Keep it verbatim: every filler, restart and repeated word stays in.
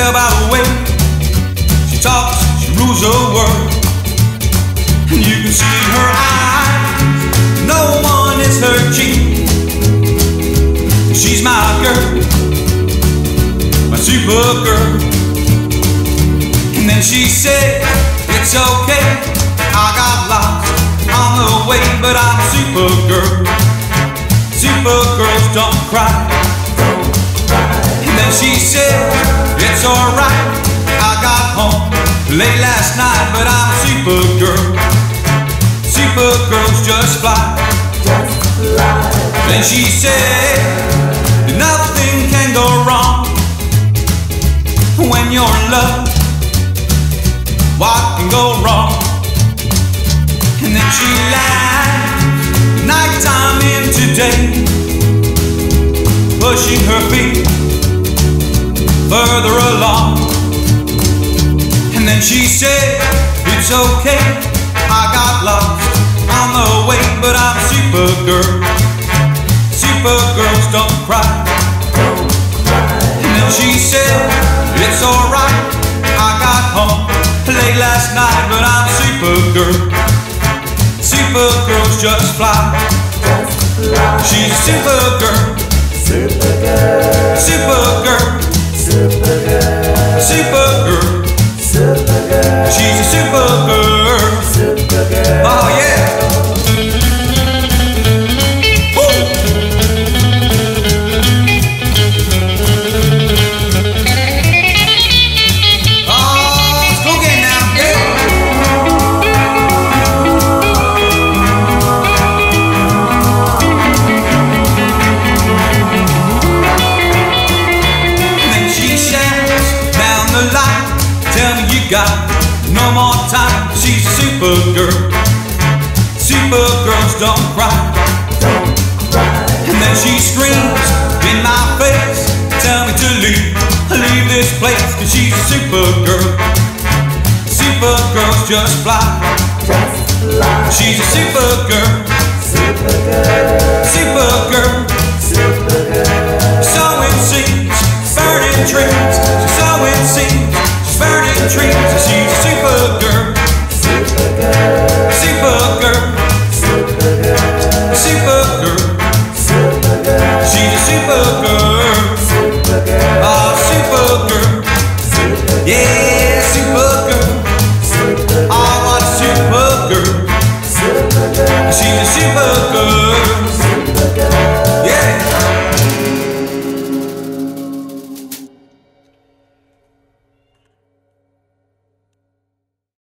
tell by the way she talks, she rules the world. And you can see in her eyes, no one is her cheat. She's my girl, my super girl. And then she said, it's okay, I got lost on the way, but I'm a super girl. Super girls don't cry. And then she said, it's alright, I got home late last night, but I'm a super girl. Super girls just fly. Then she said, nothing can go wrong when you're in love. What can go wrong? And then she laughed, nighttime into day, pushing her feet further along. And then she said, it's okay, I got lost on the way, but I'm a super girl. Super girls don't cry. And then she said, it's alright, I got home late last night, but I'm a super girl. Super girls just fly. She's a super girl. Super girl. Super girl. Super girl. Super girl. Super girl. She's a super girl. Super girl. Oh yeah. Got no more time, she's a super girl. Super girls don't cry. Don't cry. And then she screams in my face, tell me to leave, leave this place, cause she's a super girl. Super girls just fly. Just fly. She's a super girl. Super girl. Super girl. Super girl. So it seems, burning trees, so it seems, burning trees. She's a super girl. Super girl. Super girl. Super girl. Super girl. Super girl. She's a super girl. Super girl. Oh, super girl. Super girl. Yeah, super girl. Super girl. Oh, what a super girl. Super girl. She's a super girl.